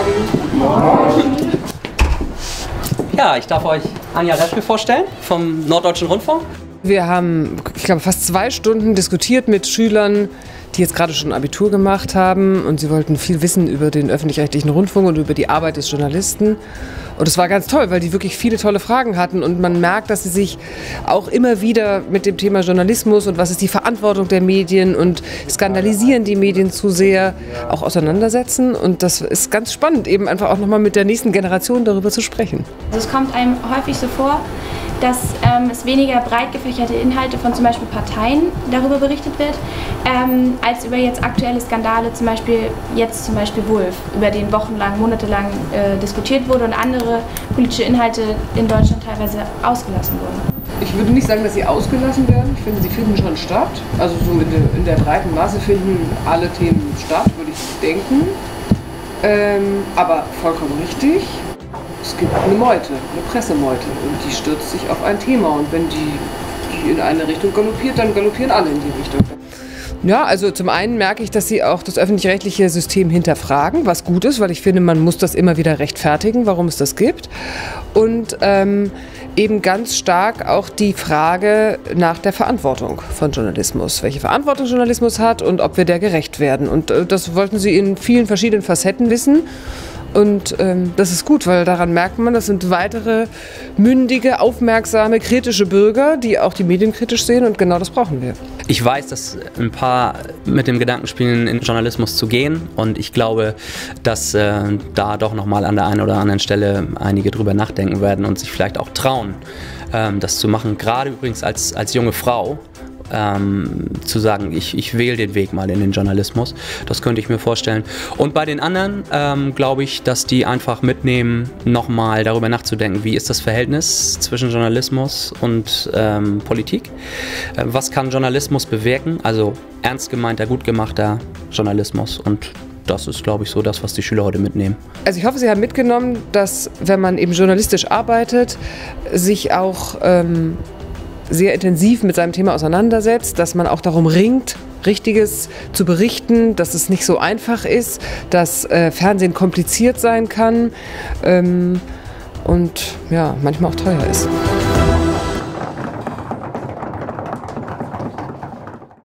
Ja, ich darf euch Anja Reschke vorstellen vom Norddeutschen Rundfunk. Wir haben, ich glaube, fast 2 Stunden diskutiert mit Schülern, die jetzt gerade schon Abitur gemacht haben, und sie wollten viel wissen über den öffentlich-rechtlichen Rundfunk und über die Arbeit des Journalisten. Und es war ganz toll, weil die wirklich viele tolle Fragen hatten, und man merkt, dass sie sich auch immer wieder mit dem Thema Journalismus und was ist die Verantwortung der Medien und skandalisieren die Medien zu sehr auch auseinandersetzen, und das ist ganz spannend, eben einfach auch nochmal mit der nächsten Generation darüber zu sprechen. Also es kommt einem häufig so vor, dass es weniger breit gefächerte Inhalte von zum Beispiel Parteien darüber berichtet wird, als über jetzt aktuelle Skandale, zum Beispiel Wulff, über den wochenlang, monatelang diskutiert wurde und andere politische Inhalte in Deutschland teilweise ausgelassen wurden. Ich würde nicht sagen, dass sie ausgelassen werden. Ich finde, sie finden schon statt. Also so in der breiten Masse finden alle Themen statt, würde ich denken. Aber vollkommen richtig. Es gibt eine Meute, eine Pressemeute, und die stürzt sich auf ein Thema, und wenn die in eine Richtung galoppiert, dann galoppieren alle in die Richtung. Ja, also zum einen merke ich, dass sie auch das öffentlich-rechtliche System hinterfragen, was gut ist, weil ich finde, man muss das immer wieder rechtfertigen, warum es das gibt. Und eben ganz stark auch die Frage nach der Verantwortung von Journalismus. Welche Verantwortung Journalismus hat und ob wir der gerecht werden. Und das wollten sie in vielen verschiedenen Facetten wissen. Und das ist gut, weil daran merkt man, das sind weitere mündige, aufmerksame, kritische Bürger, die auch die Medien kritisch sehen, und genau das brauchen wir. Ich weiß, dass ein paar mit dem Gedanken spielen, in Journalismus zu gehen, und ich glaube, dass da doch nochmal an der einen oder anderen Stelle einige drüber nachdenken werden und sich vielleicht auch trauen, das zu machen. Gerade übrigens als junge Frau. Zu sagen, ich wähle den Weg mal in den Journalismus. Das könnte ich mir vorstellen. Und bei den anderen glaube ich, dass die einfach mitnehmen, nochmal darüber nachzudenken, wie ist das Verhältnis zwischen Journalismus und Politik? Was kann Journalismus bewirken? Also ernst gemeinter, gut gemachter Journalismus. Und das ist, glaube ich, so das, was die Schüler heute mitnehmen. Also ich hoffe, Sie haben mitgenommen, dass, wenn man eben journalistisch arbeitet, sich auch sehr intensiv mit seinem Thema auseinandersetzt, dass man auch darum ringt, Richtiges zu berichten, dass es nicht so einfach ist, dass Fernsehen kompliziert sein kann und ja, manchmal auch teuer ist.